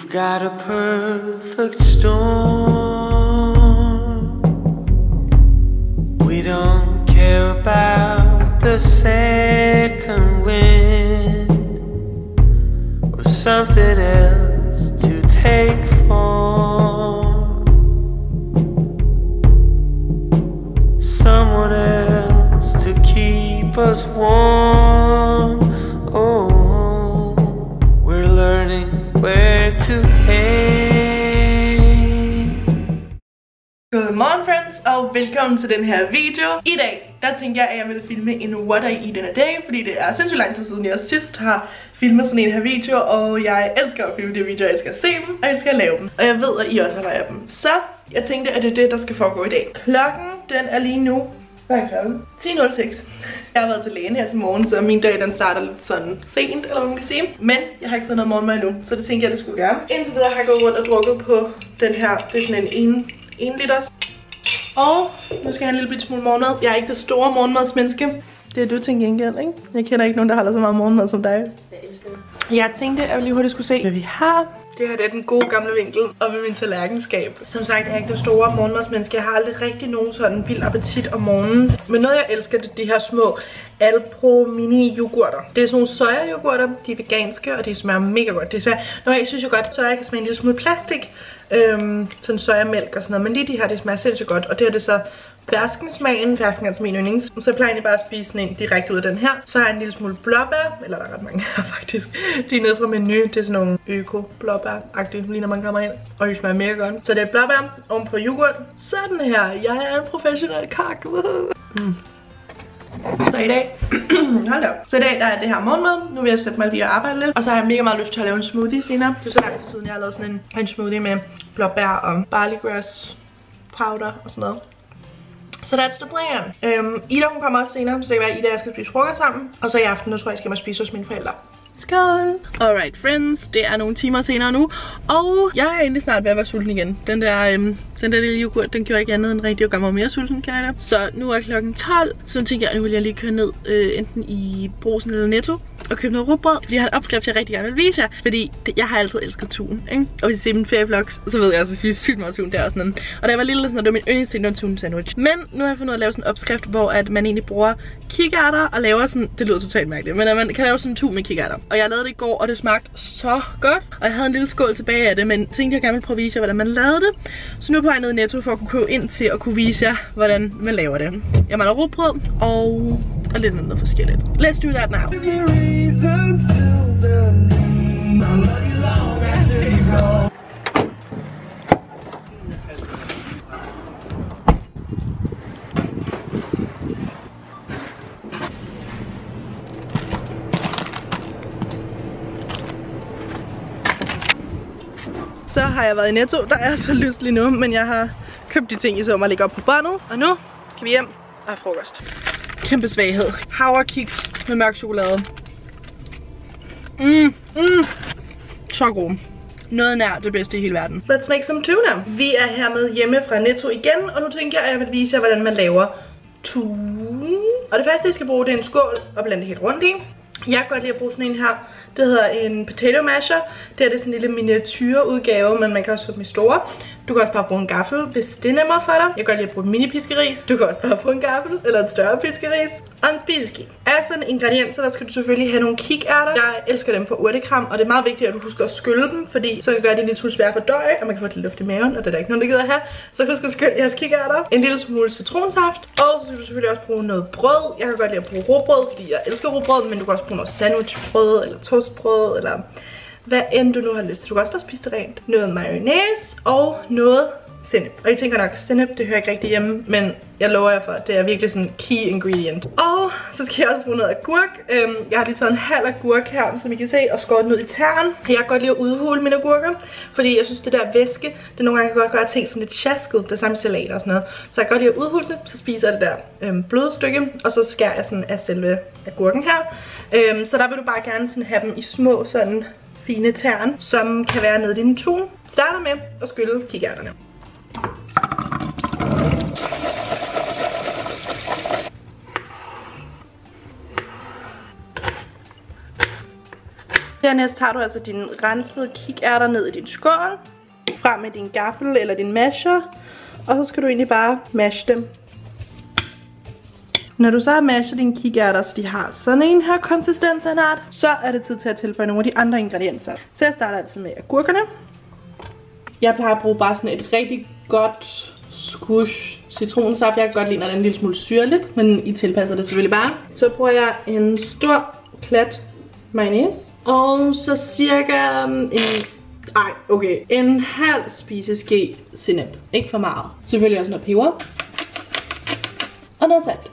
You've got a perfect storm. We don't care about the second wind or something else to take form. Someone else to keep us warm. Oh, we're learning where to aim. Godmorgen friends, og velkommen til den her video. I dag, der tænkte jeg, at jeg ville filme en What I Eat in a Day, fordi det er sindssygt lang tid siden, jeg sidst har filmet sådan en her video, og jeg elsker at filme de videoer, jeg elsker at se dem, og jeg elsker at lave dem. Og jeg ved, at I også har af dem. Så jeg tænkte, at det er det, der skal foregå i dag. Klokken, den er lige nu, hvad er klokken? 10:06. Jeg har været til lægen her til morgen, så min dag den starter lidt sådan sent, eller hvad man kan sige. Men jeg har ikke fået noget morgenmad endnu, så det tænkte jeg, det skulle gøre. Indtil videre har jeg gået rundt og drukket på den her, det er sådan en 1 liters. Og nu skal jeg have en lille bitte smule morgenmad. Jeg er ikke det store morgenmadsmenneske. Det er du til gengæld, ikke? Jeg kender ikke nogen, der holder så meget morgenmad som dig. Jeg elsker det. Jeg tænkte, at vi lige hurtigt skulle se, hvad vi har. Det her det er den gode gamle vinkel, og med min tallerkenskab. Som sagt, jeg er ikke det store morgenmadsmenneske. Jeg har aldrig rigtig nogen sådan vild appetit om morgenen. Men noget jeg elsker, det er de her små Alpro mini yoghurter. Det er sådan nogle soja yoghurter. De er veganske, og de smager mega godt. Det er svært. Jeg synes jo godt, at soja kan smage en lille smule plastik. Sådan sojamælk og sådan noget. Men lige de her, de smager sindssygt godt. Og det her det er så ferskensmagen. Fersken er altså min yndlings. Så jeg plejer egentlig bare at spise sådan en direkte ud af den her. Så har jeg en lille smule blåbær. Eller der er ret mange her faktisk. De er nede fra Menu. Det er sådan nogle øko-blåbær-agtige, lige når man kommer ind. Og de smager mega godt. Så det er blåbær oven på yoghurt. Sådan her. Jeg er en professionel kak. Så i dag, hold da op. Så i dag der er det her morgenmad. Nu vil jeg sætte mig lige og arbejde lidt. Og så har jeg mega meget lyst til at lave en smoothie senere. Det er så lang tid siden jeg har lavet sådan en smoothie med blåbær og barley grass powder og sådan noget. Så that's the plan. Ida hun kommer også senere, så det kan være at Ida og jeg skal spise frokost sammen. Og så i aften, nu tror jeg skal jeg spise hos mine forældre. Skål! Alright friends, det er nogle timer senere nu. Og jeg er egentlig snart ved at være sulten igen. Den der lille yoghurt, den gjorde ikke andet end rigtig at gøre mig mere sulten, kan jeg da. Så nu er klokken 12, så tænker jeg, at nu vil jeg lige køre ned enten i Brugsen eller Netto og købe noget rugbrød. Fordi jeg har en opskrift, jeg rigtig gerne vil vise jer. Fordi jeg har altid elsket tun, ikke? Og hvis I ser mine ferievlogs, så ved jeg også, at jeg sygt meget tun der og sådan. Og da jeg var lille, sådan, det var min yndlingsting, det var tun sandwich. Men nu har jeg fundet ud af at lave sådan en opskrift, hvor at man egentlig bruger kikærter og laver sådan, det lyder totalt mærkeligt, men at man kan lave sådan en tun med kikærter. Og jeg lavede det i går, og det smagte så godt. Og jeg havde en lille skål tilbage af det, men tænkte jeg gerne ville prøve at vise jer, hvordan man lavede det. Så nu er jeg på vej ned i Netto for at kunne købe ind til at kunne vise jer, hvordan man laver det. Jeg mangler rugbrød og lidt andet forskelligt. Let's do that now. Så har jeg været i Netto. Der er så lyst lige nu, men jeg har købt de ting, I så mig lægge op på båndet. Og nu skal vi hjem og have frokost. Kæmpe svaghed. Havrekiks med mørk chokolade. Så god. Noget nær det bedste i hele verden. Let's make some tuna. Vi er hermed hjemme fra Netto igen, og nu tænker jeg, at jeg vil vise jer, hvordan man laver tuna. Og det første, I skal bruge, det er en skål og blande det helt rundt i. Jeg kan godt lide at bruge sådan en her. Det hedder en potato masher. Det er sådan en lille miniatyrudgave, men man kan også få dem i store. Du kan også bare bruge en gaffel, hvis det er nemmere for dig. Jeg kan godt lide at bruge en mini-piskeris. Du kan også bare bruge en gaffel eller en større piskeris. Og en spiseski. Af sådan ingredienser, der skal du selvfølgelig have nogle kikærter. Jeg elsker dem for urtekram, og det er meget vigtigt, at du husker at skylle dem, fordi så kan gøre det en lille smule svært for døje, og man kan få lidt luft i maven, og det er der ikke nogen, der gider have. Så husk at skylle jeres kikærter. En lille smule citronsaft. Og så skal du selvfølgelig også bruge noget brød. Jeg kan godt lide at bruge rugbrød, fordi jeg elsker rugbrød, men du kan også bruge noget sandwichbrød eller toastbrød eller hvad end du nu har lyst til. Du kan også bare spise det rent. Noget mayonnaise og noget sennep. Og I tænker nok, sennep det hører ikke rigtig hjemme, men jeg lover jer for, at det er virkelig sådan key ingredient. Og så skal jeg også bruge noget agurk. Jeg har lige taget en halv agurk her, som I kan se, og skåret ned i tern. Jeg kan godt lide at udhule mine agurker, fordi jeg synes, det der væske, det nogle gange kan godt gøre ting sådan lidt sjasket, det samme salat og sådan noget. Så jeg kan godt lide at udhule det, så spiser jeg det der blødstykke, og så skærer jeg sådan af selve agurken her. Så der vil du bare gerne sådan have dem i små sådan fine tern, som kan være nede i din tun. Starter med at skylle kikærterne. Dernæst tager du altså dine rensede kikærter ned i din skål. Frem med din gaffel eller din masher. Og så skal du egentlig bare mashe dem. Når du så har mashet dine kikærter, så de har sådan en her konsistens af en art, så er det tid til at tilføje nogle af de andre ingredienser. Så jeg starter altid med agurkerne. Jeg plejer at bruge bare sådan et rigtig godt squash citronsaft. Jeg kan godt lide, når den er en lille smule syrligt, men I tilpasser det selvfølgelig bare. Så bruger jeg en stor klat mayonnaise. Og så cirka en halv spiseske sennep. Ikke for meget. Selvfølgelig også noget peber. Og noget salt.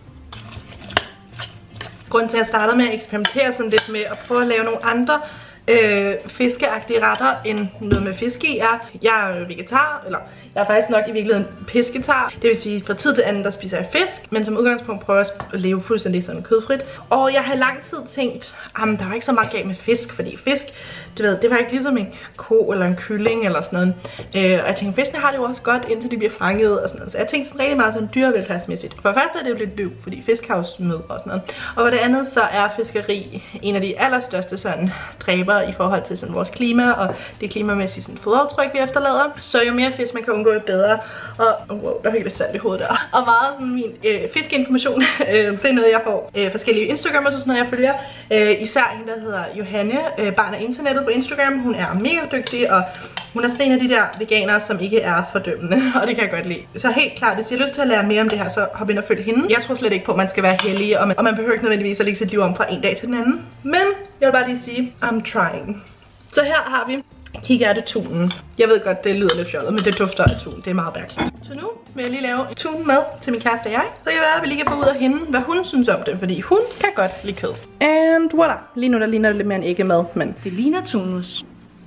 Grunden til at jeg startede med at eksperimentere sådan lidt med at prøve at lave nogle andre fiskeagtige retter end noget med fisk i er, jeg er vegetar, eller jeg er faktisk nok i virkeligheden pesketar. Det vil sige, fra tid til anden, der spiser jeg fisk, men som udgangspunkt prøver jeg at leve fuldstændig sådan kødfrit. Og jeg har i lang tid tænkt, der var ikke så meget galt med fisk, fordi fisk, du ved, det var ikke ligesom en ko eller en kylling eller sådan noget. Og jeg tænkte, fiskene har det jo også godt, indtil de bliver fanget og sådan noget. Så jeg tænkte sådan rigtig meget sådan dyrevelfærdsmæssigt. For det første er det jo lidt løv, fordi fisk har jo smød og sådan noget. Og for det andet, så er fiskeri en af de allerstørste sådan dræbere i forhold til sådan vores klima og det klimamæssige sådan fodaftryk, vi efterlader. Så jo mere fisk man kan undgå, jo bedre. Og wow, der fik lidt salt i hovedet der. Og meget sådan min fiskeinformation, det er noget jeg får forskellige Instagram og sådan noget jeg følger. Især en der hedder Johanne, barn af internettet på Instagram. Hun er mega dygtig, og hun er sådan en af de der veganere, som ikke er fordømmende, og det kan jeg godt lide. Så helt klart, hvis I har lyst til at lære mere om det her, så hop ind og følg hende. Jeg tror slet ikke på, at man skal være heldig, og man behøver ikke nødvendigvis at lægge sit liv om fra en dag til den anden. Men jeg vil bare lige sige, I'm trying. Så her har vi kikærtetunen. Jeg ved godt, det lyder lidt fjollet, men det dufter af tun. Det er meget mærkeligt. Så nu vil jeg lige lave tun med til min kæreste og jeg. Så kan det være, at vi lige kan få ud af hende, hvad hun synes om det, fordi hun kan godt lide kød. And voilà. Lige nu der ligner det lidt mere en æggemad, men det ligner tunmus.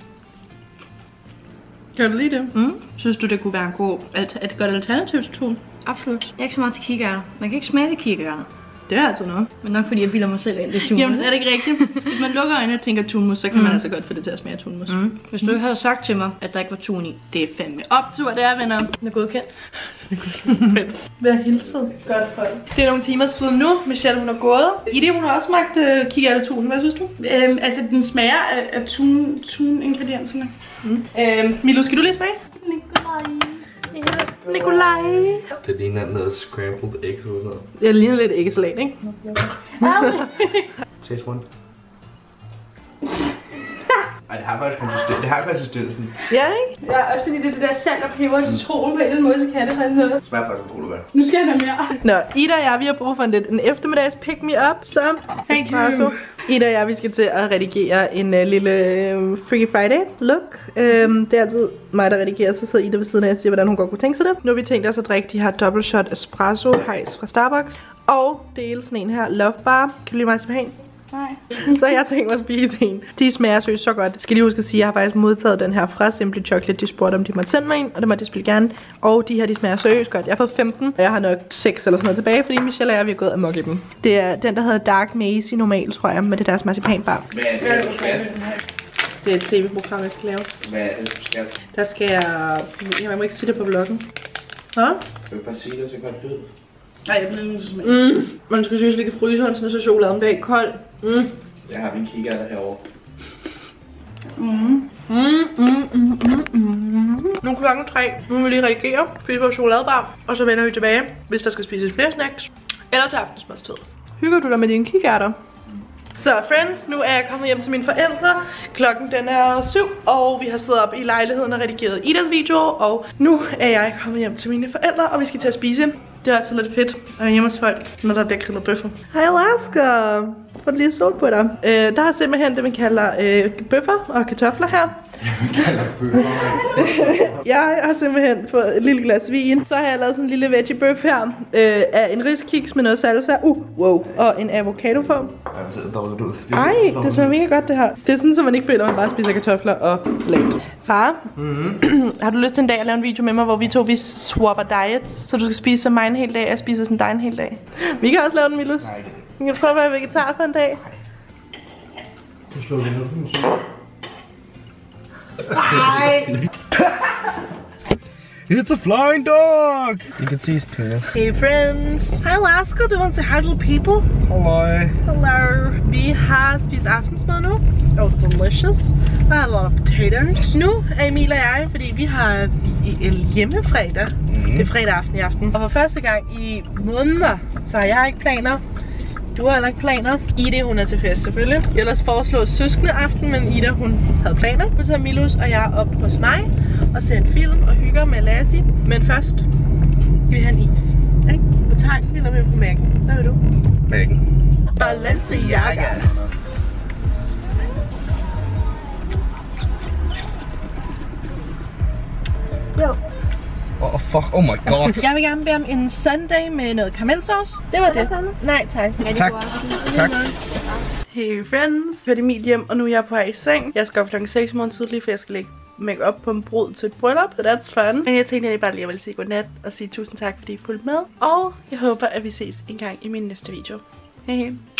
Gør du lige det? Synes du, det kunne være et godt alternativ til tun? Absolut. Jeg er ikke så meget til kikærter. Man kan ikke smage det kikærter. Det er altså noget. Men nok fordi jeg bilder mig selv ind, det er tunmus. Jamen, er det ikke rigtigt? Hvis man lukker øjnene og tænker tunmus, så kan man altså godt få det til at smage tunmus. Hvis du ikke havde sagt til mig, at der ikke var tun i. Det er fandme optur, det er, venner. Den er godkendt. Vær hilset. Godt folk. Det er nogle timer siden nu. Michelle, hun er gået. Ida, hun har også smagt kikærtetunen. Hvad synes du? Altså, den smager af tun-ingredienserne. Milo, skal du lige smage? Nikolaj. Det ligner noget scrambled eggs eller sådan noget. Det ligner lidt æggesalat, ikke? Taste one. Ej, det har faktisk konsistensen. Ja, ikke? Ja, også fordi det der salt og peber og citron på en eller anden måde, så kan det sådan noget. Det smager faktisk utroligt godt. Nu skal jeg have mere. Nå, Ida og jeg, vi har brug for en eftermiddags pick me up, så espresso. Ida og jeg, vi skal til at redigere en lille Freaky Friday look. Det er altid mig, der redigerer, så sidder Ida ved siden af og siger, hvordan hun godt kunne tænke sig det. Nu har vi tænkt os at drikke de her double shot espresso hejs fra Starbucks. Og dele sådan en her Love Bar. Kan du lide marcipan? Nej. Så jeg tænker mig at spise en. De smager seriøst så godt. Skal lige huske at sige, at jeg har faktisk modtaget den her fra Simply Chocolate. De spurgte, om de måtte sende mig en, og det måtte de selvfølgelig gerne. Og de her, de smager seriøst godt. Jeg har fået 15, og jeg har nok 6 eller sådan noget tilbage, fordi Michelle og jeg, vi er gået amok i dem. Det er den, der hedder Dark Maze normalt, tror jeg, med det deres marcipanbar. Hvad er det, du skal? Det er et tv-program, jeg skal lave. Hvad er det, du skal? Der skal jeg må ikke sige det på vloggen. Hå? Jeg vil bare sige det, så godt død. Nej, jeg bliver nødt til at smage. Man skal synes, ligge i fryseren, så chokoladen bag kold. Jeg har min kikærter herovre. Nu er klokken 3. Nu vil vi lige redigere, spise vores chokoladebar, og så vender vi tilbage, hvis der skal spises flere snacks. Eller til aftensmadstid. Hygger du dig med dine kikærter? Så friends, nu er jeg kommet hjem til mine forældre. Klokken den er 7, og vi har siddet op i lejligheden og redigeret Idas video. Og nu er jeg kommet hjem til mine forældre, og vi skal til at spise. Det er altid lidt fedt at være hjemme hos folk, når der bliver grillet bøffer. Hej Alaska! Få det lige sol på dig. Der er simpelthen det, man kalder bøffer og kartofler her. Jeg har simpelthen fået et lille glas vin. Så har jeg lavet sådan en lille veggie bøf her af en riskiks med noget salsa. Wow. Og en avocado på. Ej, det smager mega godt det her. Det er sådan, så man ikke føler, at man bare spiser kartofler og salat. Far, har du lyst til en dag at lave en video med mig, hvor vi swapper diets? Så du skal spise som mig en hel dag, og jeg spiser som dig en hel dag. Vi kan også lave den, Milus. Vi kan prøve at være vegetar for en dag. Du slår det ned. Ej. It's a flying dog! You can see his penis. Hey friends. Hi Alaska, do you want to say hi to the people? Hello. Hello. Vi har spist vores aftensmad nu. It was delicious. I had a lot of potatoes. Nu er Emil og jeg, fordi vi har hjemmefredag. Det er fredag aften i aften. Og for første gang i måneder, så har jeg ikke planer. Du har heller ikke planer. Ida, hun er til fest selvfølgelig. Jeg ellers foreslået søskende aften, men Ida, hun havde planer. Nu tager Milus og jeg op hos mig og ser en film og hygger med Lassie. Men først skal vi have en is. Ikke? På tanken eller med på mærken? Hvad vil du? Mærken. Balenciaga. Jo. Oh fuck, oh my god. Jeg vil gerne bede om en sundae med noget karamelsauce. Det var det. Nej, tak. Tak. Tak. Hey friends. Vi er Emil hjem, og nu er jeg på vej i seng. Jeg skal op klokken 6 morgen tidligt, for jeg skal lægge make op på en brud til et bryllup. So that's fun. Men jeg tænkte, at jeg bare lige vil sige godnat og sige tusind tak, fordi I fulgte med. Og jeg håber, at vi ses en gang i min næste video. Hej hej.